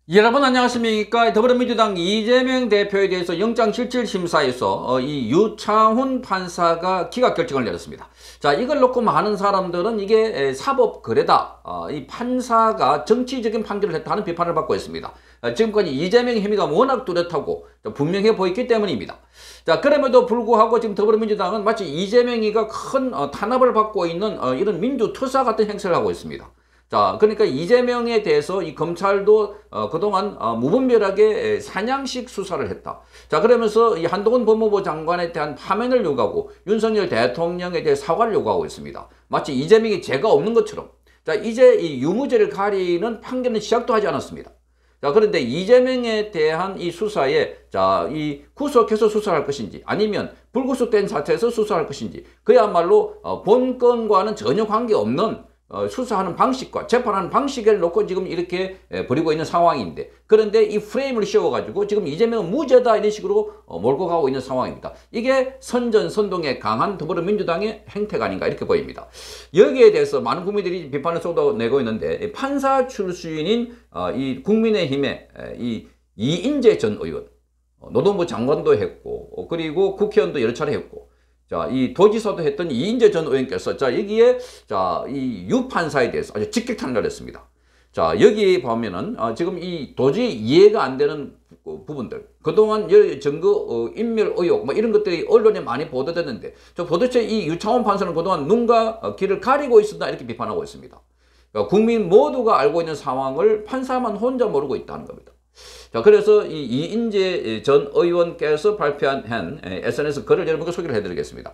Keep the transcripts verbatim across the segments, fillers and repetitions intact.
여러분 안녕하십니까. 더불어민주당 이재명 대표에 대해서 영장실질심사에서 어, 이 유창훈 판사가 기각결정을 내렸습니다. 자, 이걸 놓고 많은 사람들은 이게 사법거래다, 어, 이 판사가 정치적인 판결을 했다 하는 비판을 받고 있습니다. 어, 지금까지 이재명의 혐의가 워낙 뚜렷하고 분명해 보였기 때문입니다. 자, 그럼에도 불구하고 지금 더불어민주당은 마치 이재명이가 큰 어, 탄압을 받고 있는 어, 이런 민주투사 같은 행세를 하고 있습니다. 자, 그러니까 이재명에 대해서 이 검찰도 어, 그동안 어, 무분별하게 사냥식 수사를 했다. 자, 그러면서 이 한동훈 법무부 장관에 대한 파면을 요구하고 윤석열 대통령에 대해 사과를 요구하고 있습니다. 마치 이재명이 죄가 없는 것처럼. 자, 이제 이 유무죄를 가리는 판결은 시작도 하지 않았습니다. 자, 그런데 이재명에 대한 이 수사에, 자, 이 구속해서 수사할 것인지, 아니면 불구속된 사태에서 수사할 것인지, 그야말로 어, 본 건과는 전혀 관계없는 어, 수사하는 방식과 재판하는 방식을 놓고 지금 이렇게 에, 벌이고 있는 상황인데, 그런데 이 프레임을 씌워가지고 지금 이재명은 무죄다 이런 식으로 어, 몰고 가고 있는 상황입니다. 이게 선전선동의 강한 더불어민주당의 행태가 아닌가 이렇게 보입니다. 여기에 대해서 많은 국민들이 비판을 쏟아내고 있는데, 판사 출신인 어, 이 국민의힘의 에, 이 이인재 전 의원, 어, 노동부 장관도 했고, 어, 그리고 국회의원도 여러 차례 했고, 자, 이 도지사도 했던 이인재 전 의원께서, 자, 여기에, 자, 이 유판사에 대해서 아주 직격탄을 했습니다. 자, 여기 보면은, 어, 지금 이 도저히 이해가 안 되는 부분들, 그동안 증거 어, 인멸 의혹, 뭐 이런 것들이 언론에 많이 보도됐는데, 저 도대체 이 유창훈 판사는 그동안 눈과 어, 귀를 가리고 있었다, 이렇게 비판하고 있습니다. 그러니까 국민 모두가 알고 있는 상황을 판사만 혼자 모르고 있다는 겁니다. 자, 그래서 이 이인재 전 의원께서 발표한 에스엔에스 글을 여러분께 소개를 해드리겠습니다.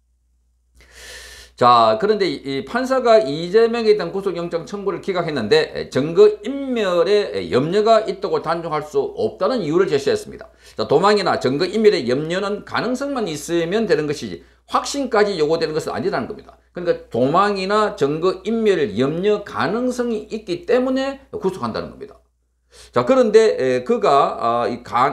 자, 그런데 이 판사가 이재명에 대한 구속영장 청구를 기각했는데 증거 인멸에 염려가 있다고 단정할 수 없다는 이유를 제시했습니다. 자, 도망이나 증거 인멸의 염려는 가능성만 있으면 되는 것이지 확신까지 요구되는 것은 아니라는 겁니다. 그러니까 도망이나 증거 인멸 염려 가능성이 있기 때문에 구속한다는 겁니다. 자, 그런데 그가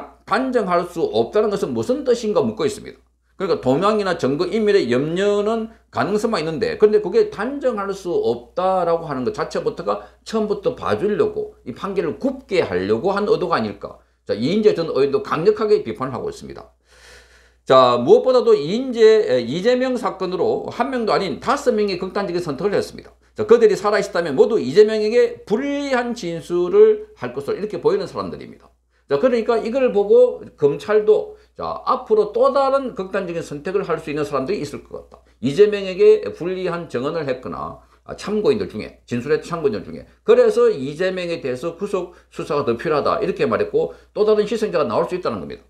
단정할 수 없다는 것은 무슨 뜻인가 묻고 있습니다. 그러니까 도망이나 증거 인멸의 염려는 가능성만 있는데, 그런데 그게 단정할 수 없다라고 하는 것 자체부터가 처음부터 봐주려고 이 판결을 굽게 하려고 한 의도가 아닐까. 자, 이인재 전 의원도 강력하게 비판을 하고 있습니다. 자, 무엇보다도 이인재, 이재명 사건으로 한 명도 아닌 다섯 명이 극단적인 선택을 했습니다. 자, 그들이 살아있다면 모두 이재명에게 불리한 진술을 할 것으로 이렇게 보이는 사람들입니다. 자, 그러니까 이걸 보고 검찰도, 자, 앞으로 또 다른 극단적인 선택을 할 수 있는 사람들이 있을 것 같다. 이재명에게 불리한 증언을 했거나 참고인들 중에, 진술의 참고인들 중에, 그래서 이재명에 대해서 구속 수사가 더 필요하다 이렇게 말했고, 또 다른 희생자가 나올 수 있다는 겁니다.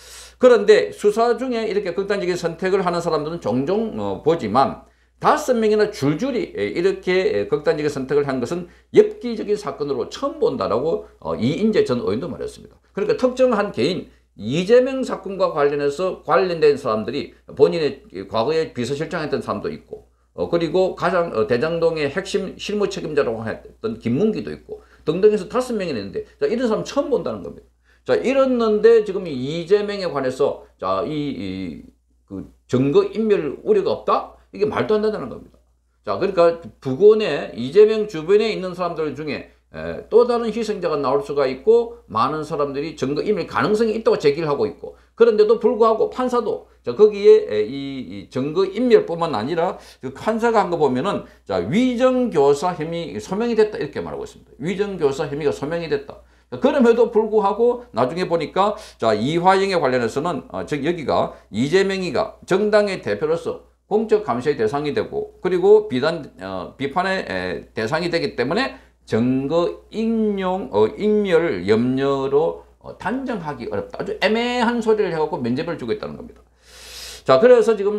그런데 수사 중에 이렇게 극단적인 선택을 하는 사람들은 종종 어, 보지만, 다섯 명이나 줄줄이 이렇게 극단적인 선택을 한 것은 엽기적인 사건으로 처음 본다라고 어, 이인재 전 의원도 말했습니다. 그러니까 특정한 개인, 이재명 사건과 관련해서 관련된 사람들이 본인의 과거에 비서실장했던 사람도 있고, 어, 그리고 가장 어, 대장동의 핵심 실무 책임자라고 했던 김문기도 있고 등등해서 다섯 명이 있는데, 자, 이런 사람 처음 본다는 겁니다. 자, 이랬는데 지금 이재명에 관해서, 자, 이, 이 그 증거 인멸 우려가 없다? 이게 말도 안 된다는 겁니다. 자, 그러니까 부근에 이재명 주변에 있는 사람들 중에 에, 또 다른 희생자가 나올 수가 있고, 많은 사람들이 증거 인멸 가능성이 있다고 제기를 하고 있고, 그런데도 불구하고 판사도, 자, 거기에 에, 이, 이 증거 인멸뿐만 아니라 그 판사가 한 거 보면은, 자, 위정교사 혐의 소명이 됐다 이렇게 말하고 있습니다. 위정교사 혐의가 소명이 됐다. 그럼에도 불구하고 나중에 보니까, 자, 이화영에 관련해서는 어, 즉 여기가 이재명이가 정당의 대표로서 공적 감시의 대상이 되고, 그리고 비단 어, 비판의 에, 대상이 되기 때문에 증거 인용 어, 인멸 염려로 어, 단정하기 어렵다. 아주 애매한 소리를 해갖고 면죄부를 주고 있다는 겁니다. 자, 그래서 지금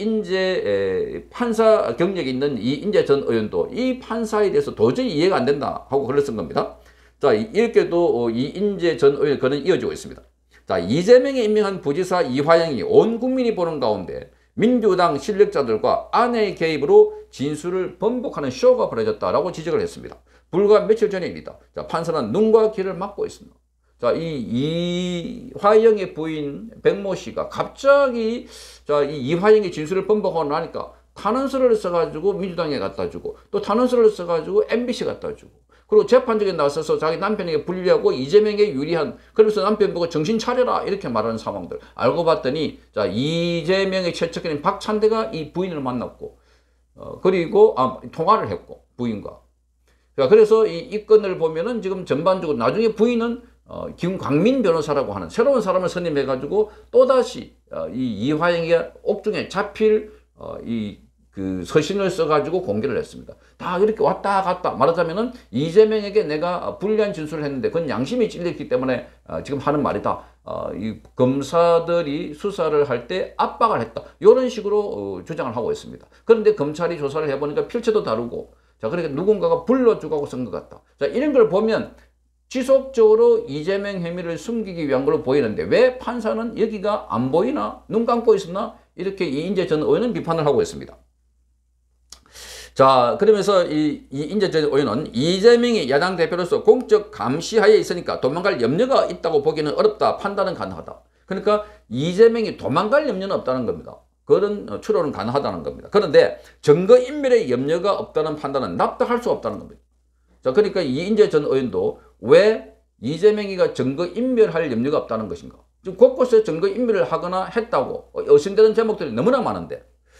이인재 판사 경력이 있는 이인재 전 의원도 이 판사에 대해서 도저히 이해가 안 된다 하고 글을 쓴 겁니다. 자, 이렇게도 이인재 전 의원의 글은 이어지고 있습니다. 자, 이재명이 임명한 부지사 이화영이 온 국민이 보는 가운데 민주당 실력자들과 아내의 개입으로 진술을 번복하는 쇼가 벌어졌다라고 지적을 했습니다. 불과 며칠 전의 일이다. 자, 판사는 눈과 귀를 막고 있습니다. 자, 이 이화영의 부인 백모 씨가 갑자기, 자, 이 이화영의 진술을 번복하고 나니까 탄원서를 써가지고 민주당에 갖다 주고, 또 탄원서를 써가지고 엠비씨 갖다 주고, 그리고 재판정에 나서서 자기 남편에게 불리하고 이재명에 유리한, 그러면서 남편 보고 정신 차려라 이렇게 말하는 상황들. 알고 봤더니 자 이재명의 최측근인 박찬대가 이 부인을 만났고 어, 그리고 아, 통화를 했고 부인과. 그래서 이, 이 건을 보면은 지금 전반적으로 나중에 부인은 어, 김광민 변호사라고 하는 새로운 사람을 선임해가지고 또다시 어, 이 이화영의 옥중에 잡힐 어, 이 그 서신을 써가지고 공개를 했습니다. 다 이렇게 왔다 갔다 말하자면은 이재명에게 내가 불리한 진술을 했는데 그건 양심이 찔렸기 때문에 어, 지금 하는 말이다. 어, 이 검사들이 수사를 할 때 압박을 했다. 이런 식으로 어, 주장을 하고 있습니다. 그런데 검찰이 조사를 해보니까 필체도 다르고 자 그러니까 누군가가 불러주고 쓴 것 같다. 자 이런 걸 보면 지속적으로 이재명 혐의를 숨기기 위한 걸로 보이는데 왜 판사는 여기가 안 보이나 눈 감고 있었나 이렇게 이인재 전 의원은 비판을 하고 있습니다. 자 그러면서 이, 이인재 전 의원은 이재명이 야당 대표로서 공적 감시하에 있으니까 도망갈 염려가 있다고 보기는 어렵다. 판단은 가능하다. 그러니까 이재명이 도망갈 염려는 없다는 겁니다. 그런 추론은 가능하다는 겁니다. 그런데 증거인멸의 염려가 없다는 판단은 납득할 수 없다는 겁니다. 자 그러니까 이인재 전 의원도 왜 이재명이가 증거인멸할 염려가 없다는 것인가. 지금 곳곳에 증거인멸을 하거나 했다고 의심되는 제목들이 너무나 많은데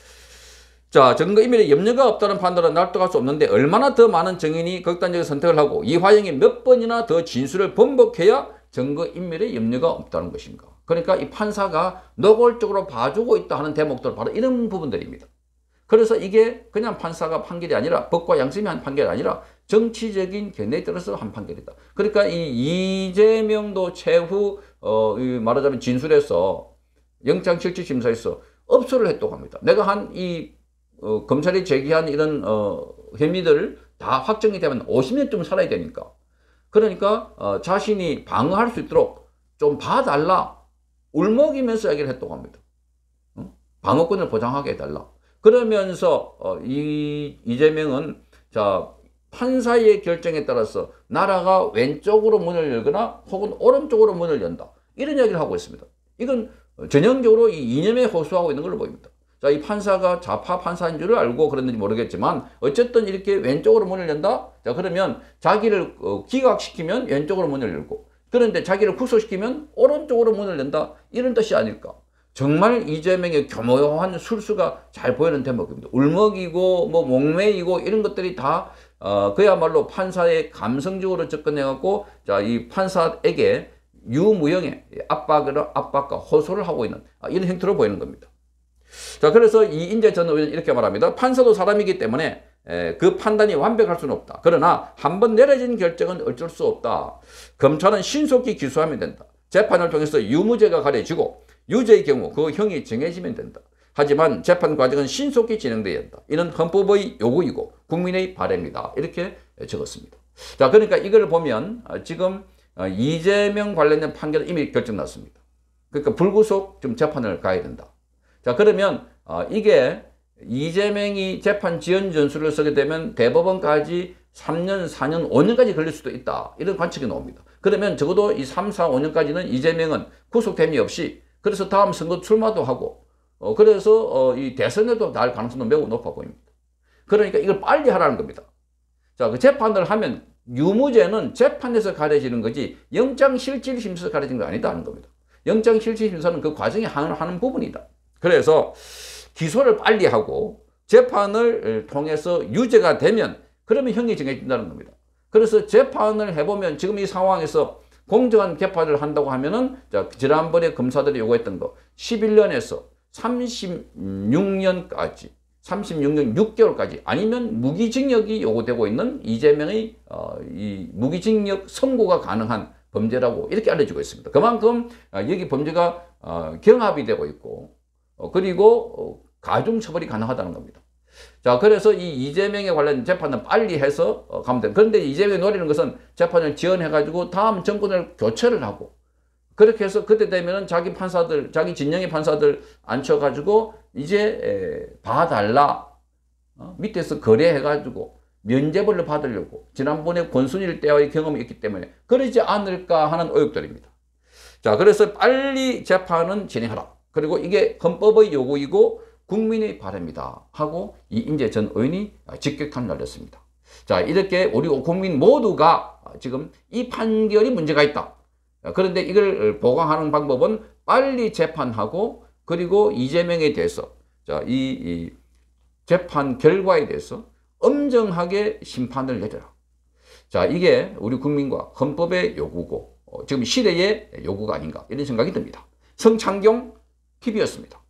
자 증거인멸에 염려가 없다는 판단은 납득할 수 없는데 얼마나 더 많은 증인이 극단적인 선택을 하고 이화영이 몇 번이나 더 진술을 번복해야 증거인멸에 염려가 없다는 것인가. 그러니까 이 판사가 노골적으로 봐주고 있다 하는 대목들 바로 이런 부분들입니다. 그래서 이게 그냥 판사가 판결이 아니라 법과 양심이 한 판결이 아니라 정치적인 견해에 따라서 한 판결이다. 그러니까 이 이재명도 최후 어, 말하자면 진술에서 영장실질심사에서 업소를 했다고 합니다. 내가 한 이 어, 검찰이 제기한 이런 어, 혐의들을 다 확정이 되면 오십 년쯤 살아야 되니까 그러니까 어, 자신이 방어할 수 있도록 좀 봐달라 울먹이면서 얘기를 했다고 합니다. 어? 방어권을 보장하게 해달라. 그러면서 어, 이 이재명은 자 판사의 결정에 따라서 나라가 왼쪽으로 문을 열거나 혹은 오른쪽으로 문을 연다. 이런 이야기를 하고 있습니다. 이건 전형적으로 이 이념에 호소하고 있는 걸로 보입니다. 자, 이 판사가 좌파 판사인 줄을 알고 그랬는지 모르겠지만 어쨌든 이렇게 왼쪽으로 문을 연다. 자, 그러면 자기를 어, 기각시키면 왼쪽으로 문을 열고 그런데 자기를 구속시키면 오른쪽으로 문을 연다. 이런 뜻이 아닐까. 정말 이재명의 교묘한 술수가 잘 보이는 대목입니다. 울먹이고 뭐 목매이고 이런 것들이 다 어, 그야말로 판사의 감성적으로 접근해갖고 자, 이 판사에게 유무형의 압박을, 압박과 호소를 하고 있는 이런 행태로 보이는 겁니다. 자, 그래서 이인재 전 의원은 이렇게 말합니다. 판사도 사람이기 때문에 에, 그 판단이 완벽할 수는 없다. 그러나 한번 내려진 결정은 어쩔 수 없다. 검찰은 신속히 기소하면 된다. 재판을 통해서 유무죄가 가려지고 유죄의 경우 그 형이 정해지면 된다. 하지만 재판 과정은 신속히 진행돼야 한다. 이는 헌법의 요구이고 국민의 바람이다. 이렇게 적었습니다. 자, 그러니까 이걸 보면 지금 이재명 관련된 판결은 이미 결정났습니다. 그러니까 불구속 좀 재판을 가야 된다. 자, 그러면 이게 이재명이 재판 지연 전술을 쓰게 되면 대법원까지 삼 년, 사 년, 오 년까지 걸릴 수도 있다. 이런 관측이 나옵니다. 그러면 적어도 이 삼, 사, 오 년까지는 이재명은 구속됨이 없이 그래서 다음 선거 출마도 하고 어, 그래서 어, 이 대선에도 나갈 가능성도 매우 높아 보입니다. 그러니까 이걸 빨리 하라는 겁니다. 자, 그 재판을 하면 유무죄는 재판에서 가려지는 거지 영장실질심사에서 가려지는 거 아니다는 겁니다. 영장실질심사는 그 과정에 하는, 하는 부분이다. 그래서 기소를 빨리 하고 재판을 통해서 유죄가 되면 그러면 형이 정해진다는 겁니다. 그래서 재판을 해보면 지금 이 상황에서 공정한 재판을 한다고 하면은 자, 지난번에 검사들이 요구했던 거 십일 년에서 삼십육 년까지 삼십육 년 육 개월까지 아니면 무기징역이 요구되고 있는 이재명의 어, 이 무기징역 선고가 가능한 범죄라고 이렇게 알려지고 있습니다. 그만큼 어, 여기 범죄가 어, 경합이 되고 있고 어, 그리고 어, 가중처벌이 가능하다는 겁니다. 자, 그래서 이 이재명에 관련 재판은 빨리 해서 어, 가면 됩니다. 그런데 이재명이 노리는 것은 재판을 지연해가지고 다음 정권을 교체를 하고 그렇게 해서 그때 되면은 자기 판사들, 자기 진영의 판사들 앉혀가지고 이제 에, 봐달라. 어? 밑에서 거래해가지고 면죄부를 받으려고 지난번에 권순일 때와의 경험이 있기 때문에 그러지 않을까 하는 의혹들입니다. 자, 그래서 빨리 재판은 진행하라. 그리고 이게 헌법의 요구이고 국민의 바람이다 하고 이인재 전 의원이 직격탄을 날렸습니다. 자, 이렇게 우리 국민 모두가 지금 이 판결이 문제가 있다. 그런데 이걸 보강하는 방법은 빨리 재판하고 그리고 이재명에 대해서 자, 이, 이 재판 결과에 대해서 엄정하게 심판을 내려라. 자, 이게 우리 국민과 헌법의 요구고 어, 지금 시대의 요구가 아닌가 이런 생각이 듭니다. 성창경 티비였습니다.